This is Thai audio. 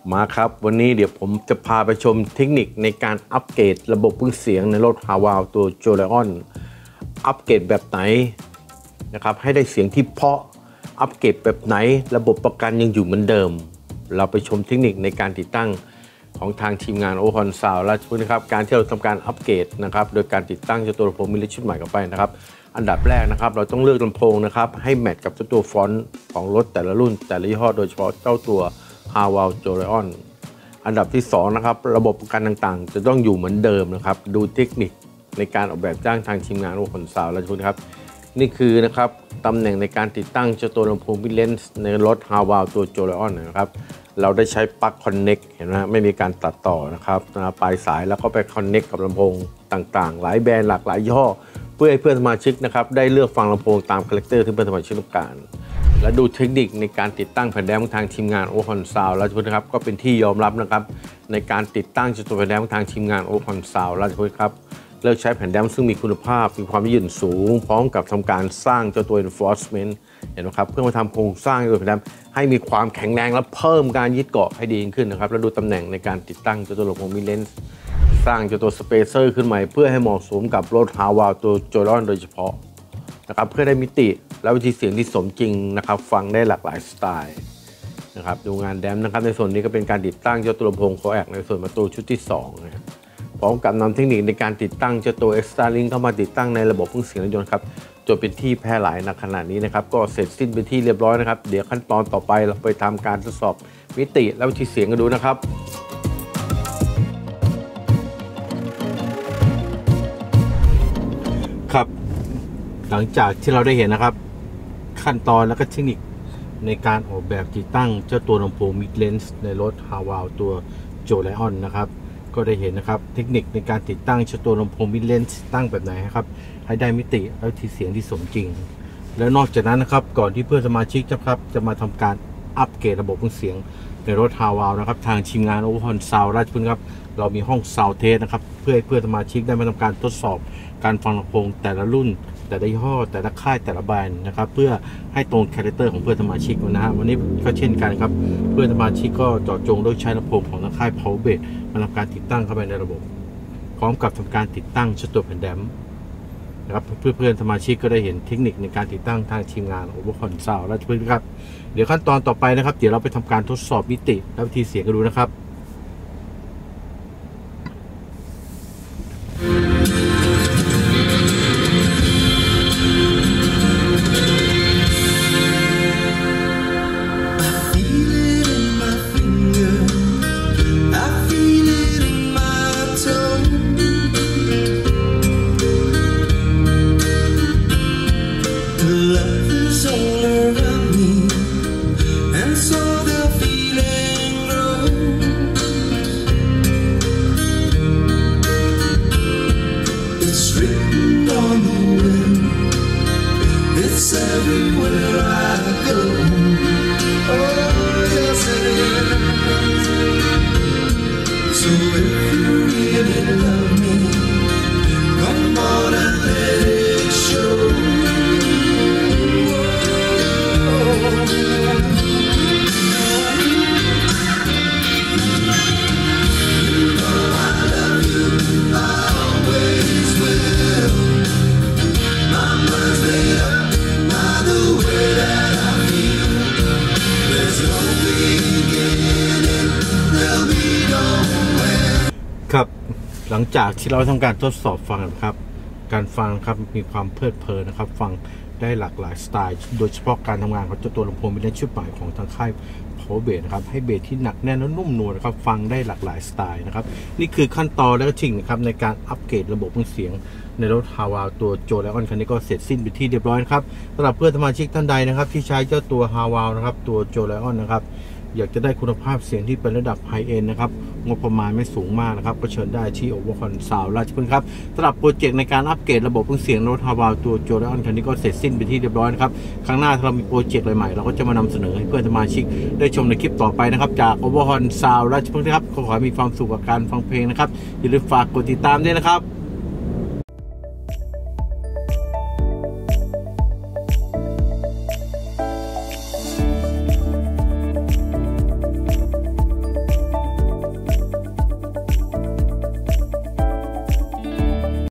มาครับวันนี้เดี๋ยวผมจะพาไปชมเทคนิคในการอัปเกรดระบบเครื่องเสียงในรถ Harwell ตัว Joleon อัปเกรดแบบไหนนะครับให้ได้เสียงที่เพราะอัปเกรดแบบไหนระบบประกันยังอยู่เหมือนเดิมเราไปชมเทคนิคในการติดตั้งของทางทีมงานโอคอนซาวด์ราชพฤกษ์นะครับการที่เราทำการอัปเกรดนะครับโดยการติดตั้งเจ้าตัวลำโพงมินิชุดใหม่เข้าไปนะครับอันดับแรกนะครับเราต้องเลือกลำโพงนะครับให้แมทกับเจ้าตัวฟอนต์ของรถแต่ละรุ่นแต่ละยี่ห้อโดยเฉพาะเจ้าตัว Harwell Joleon อันดับที่2นะครับระบบประกันต่างๆจะต้องอยู่เหมือนเดิมนะครับดูเทคนิคในการออกแบบจ้างทางทีมงานโอคอนซาวด์ราชพฤกษ์ครับนี่คือนะครับตำแหน่งในการติดตั้งเจ้าตัวลำโพงมิดเลนส์ในรถ Harwell ตัว Joleon นะครับเราได้ใช้ปลั๊กคอนเน็กเห็นไหมไม่มีการตัดต่อนะครับปลายสายแล้วก็ไปคอนเน็กกับลำโพงต่างๆหลายแบรนด์หลากหลายยี่ห้อเพื่อให้เพื่อนสมาชิกนะครับได้เลือกฟังลำโพงตามคาแรคเตอร์ที่เพื่อนสมาชิกต้องการและดูเทคนิคในการติดตั้งแผ่นแดมของทางทีมงานโอคอนซาวด์ราชพฤกษ์ครับก็เป็นที่ยอมรับนะครับในการติดตั้งเจ้าตัวแผ่นแดมของทางทีมงานโอคอนซาวด์ราชพฤกษ์ครับเลือกใช้แผ่นแดมซึ่งมีคุณภาพมีความยืดหยุ่นสูงพร้อมกับทำการสร้างเจ้าตัว enforcement เห็นไหมครับเพื่อมาทำโครงสร้างตัวแผ่นแดมให้มีความแข็งแรงและเพิ่มการยึดเกาะให้ดีขึ้นนะครับแล้วดูตำแหน่งในการติดตั้งเจ้าตัวลำโพงมิดเลนส์สร้างเจ้าตัวสเปเซอร์ขึ้นใหม่เพื่อให้เหมาะสมกับรถ Harwell ตัว Joleon โดยเฉพาะนะครับเพื่อได้มิติและวิธีเสียงที่สมจริงนะครับฟังได้หลากหลายสไตล์นะครับดูงานแดมนะครับในส่วนนี้ก็เป็นการติดตั้งเจ้าตัวลำโพงโคแอกในส่วนประตูชุดที่2นะครับพร้อมกับนำเทคนิคในการติดตั้งเจ้าตัว Extra Link เข้ามาติดตั้งในระบบเครื่องเสียงรถยนต์ครับจนเป็นที่แพร่หลายในขณะนี้นะครับก็เสร็จสิ้นเป็นที่เรียบร้อยนะครับเดี๋ยวขั้นตอนต่อไปเราไปทำการทดสอบมิติและวิธีเสียงกันดูนะครับครับหลังจากที่เราได้เห็นนะครับขั้นตอนและก็เทคนิคในการออกแบบติดตั้งเจ้าตัวลำโพงมิดเลนส์ในรถ Harwell ตัว Joleon นะครับก็ได้เห็นนะครับเทคนิคในการติดตั้งเจ้าตัวลำโพงมิดเลนส์ตั้งแบบไหนครับให้ได้มิติและที่เสียงที่สมจริงแล้วนอกจากนั้นนะครับก่อนที่เพื่อนสมาชิกจะมาทำการอัปเกรดระบบเครื่องเสียงในรถ Harwell นะครับทางทีมงานโอคอนซาวด์ราชพฤกษ์ครับเรามีห้องซาวด์เทสนะครับเพื่อให้เพื่อนสมาชิกได้มาทำการทดสอบการฟังลำโพงแต่ละรุ่นแต่ละยี่ห้อแต่ละค่ายแต่ละแบรนด์นะครับเพื่อให้ตรงคาแรคเตอร์ของเพื่อนสมาชิกนะฮะวันนี้ก็เช่นกันครับเพื่อนสมาชิกก็เจาะจงโดยใช้ลำโพงของทางค่าย Power Base มาทำการติดตั้งเข้าไปในระบบพร้อมกับทำการติดตั้งเจ้าตัวแผ่นแดมนะครับเพื่อนสมาชิกก็ได้เห็นเทคนิคในการติดตั้งทางทีมงานโอคอนซาวด์ราชพฤกษ์ครับเดี๋ยวขั้นตอนต่อไปนะครับเดี๋ยวเราไปทำการทดสอบมิติและวิธีเสียงกันดูนะครับ Everywhere I go, oh yes it is. So if you really love me, come on and let it show. You know I love you, I always will. My mind's made up the way that I feel. There's no beginning, there'll be no end. ครับหลังจากที่เราทำการทดสอบฟังครับการฟังครับมีความเพลิดเพลินนะครับฟังได้หลากหลายสไตล์โดยเฉพาะการทำงานของเจ้าตัวลำโพงมิดเลนส์ชุดใหม่ของทางค่าย Power Base นะครับให้เบสที่หนักแน่นและนุ่มนวลนะครับฟังได้หลากหลายสไตล์นะครับนี่คือขั้นตอนและก็ทิ้งนะครับในการอัปเกรดระบบเครื่องเสียงในรถ Harwell ตัว Joleon คันนี้ก็เสร็จสิ้นไปที่เรียบร้อยครับสำหรับเพื่อนสมาชิกท่านใดนะครับที่ใช้เจ้าตัว Harwell นะครับตัว Joleon นะครับอยากจะได้คุณภาพเสียงที่เป็นระดับไฮเอ็นนะครับงบประมาณไม่สูงมากนะครับก็เชิญได้ที่โอคอนซาวด์ราชพฤกษ์ครับสำหรับโปรเจกต์ในการอัปเกรดระบบเครื่องเสียงรถ Harwell ตัว Joleon คันนี้ก็เสร็จสิ้นไปที่เรียบร้อยนะครับครั้งหน้าถ้าเรามีโปรเจกต์ใหม่ๆเราก็จะมานำเสนอให้เพื่อนสมาชิกได้ชมในคลิปต่อไปนะครับจากโอคอนซาวด์ราชพฤกษ์ครับขอให้มีความสุขกับการฟังเพลงนะครับอย่าลืมฝากกดติดตามด้วยนะครับ